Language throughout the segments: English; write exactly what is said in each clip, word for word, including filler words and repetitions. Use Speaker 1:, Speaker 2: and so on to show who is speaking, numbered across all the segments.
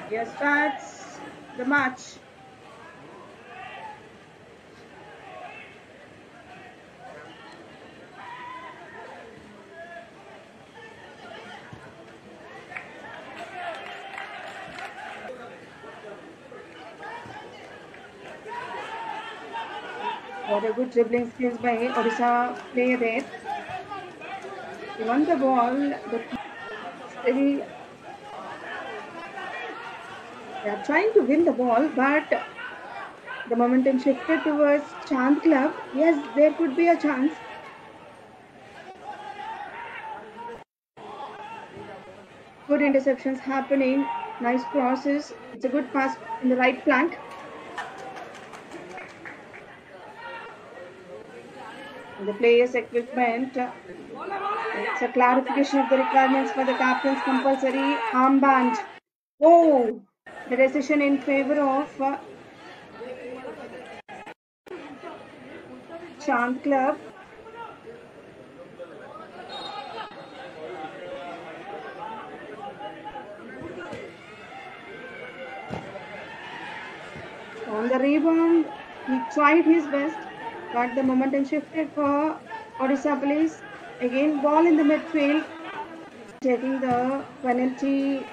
Speaker 1: Here starts the match. What a good dribbling skills by Odisha player there. He won the ball, but still they are trying to win the ball, but the momentum shifted towards Chand Club. Yes, there could be a chance. Good interceptions happening. Nice crosses. It's a good pass in the right flank. And the players' equipment. It's a clarification of the requirements for the captain's compulsory armband. Oh, the decision in favor of uh, Chand Club. On the rebound, he tried his best, but the momentum shifted for Odisha Police. Again, ball in the midfield, taking the penalty,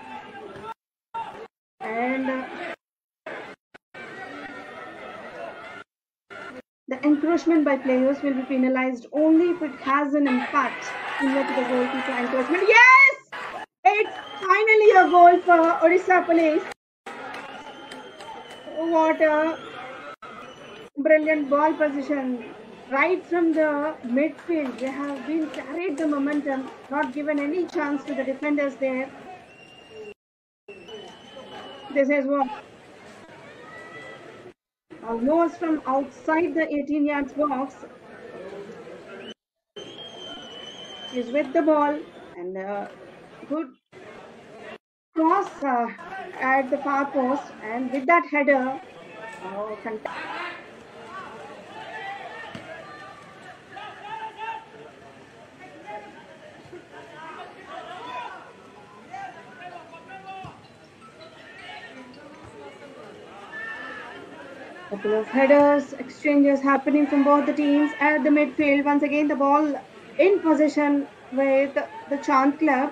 Speaker 1: and uh, the encroachment by players will be penalized only if it has an impact similar to the goalkeeper encroachment. Yes! It's finally a goal for Odisha Police. What a brilliant ball position. Right from the midfield, they have been carried the momentum, not given any chance to the defenders there. This is what almost from outside the eighteen yards box is with the ball, and a good cross uh, at the far post, and with that header, oh, fantastic. Couple of headers, exchanges happening from both the teams at the midfield. Once again, the ball in possession with the Chand Club.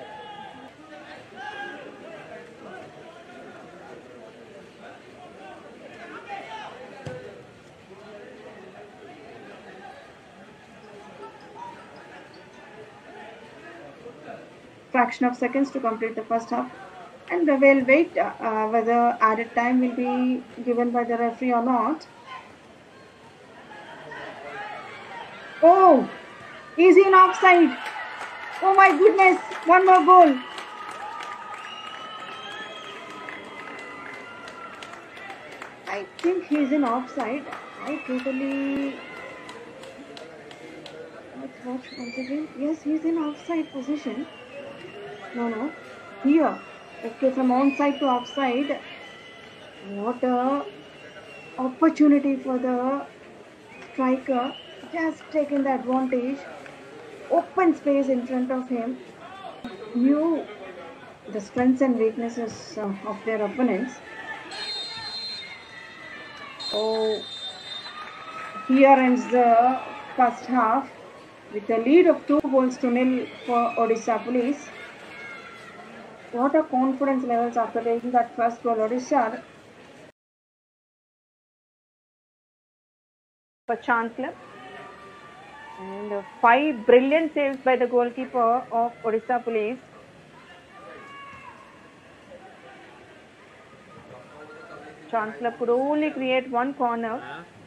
Speaker 1: Fraction of seconds to complete the first half, and we will wait uh, whether added time will be given by the referee or not. Oh, is he in offside? Oh my goodness, one more goal. I think he's in offside. I totally. Let's watch once again. Yes, he's in offside position. No, no. Here. Okay, from onside to offside. What a opportunity for the striker. Just taking the advantage. Open space in front of him. Knew the strengths and weaknesses uh, of their opponents. Oh, here ends the first half with a lead of two goals to nil for Odisha Police. What a confidence levels after taking that first goal. Odisha for Chand Club. And uh, five brilliant saves by the goalkeeper of Odisha Police. Chand Club could only create one corner.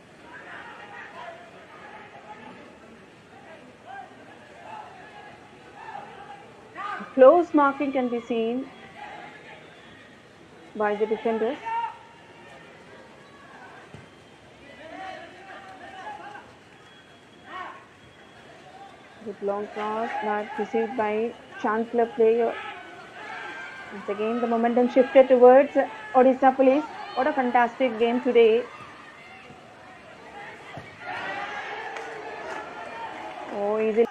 Speaker 1: Close marking can be seen by the defenders. With long cross but received by Chand Club player. Once again, the momentum shifted towards Odisha Police. What a fantastic game today. Oh, easy.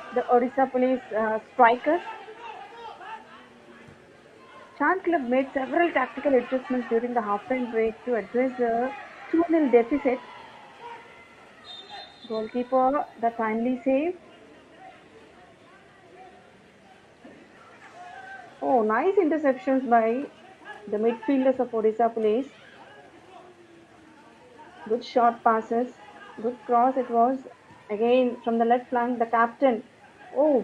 Speaker 1: the Odisha Police uh, strikers. Chant Club made several tactical adjustments during the halftime break to address the two nil deficit. Goalkeeper, the timely save. Oh, nice interceptions by the midfielders of Odisha Police. Good short passes. Good cross it was. Again from the left flank, the captain. Oh,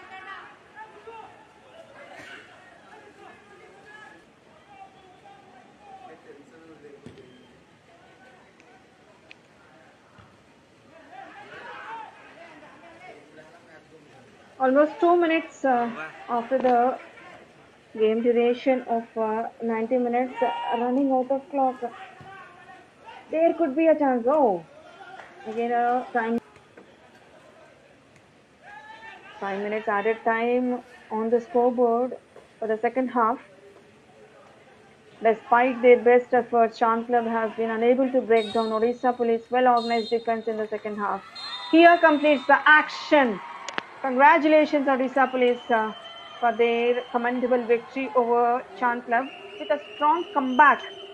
Speaker 1: almost two minutes uh, after the game duration of uh, ninety minutes, uh, running out of clock. There could be a chance. Oh, again a time. Five minutes added time on the scoreboard for the second half. Despite their best efforts, Chant Club has been unable to break down Odisha Police well-organized defense in the second half. Here completes the action. Congratulations, Odisha Police, uh, for their commendable victory over Chant Club with a strong comeback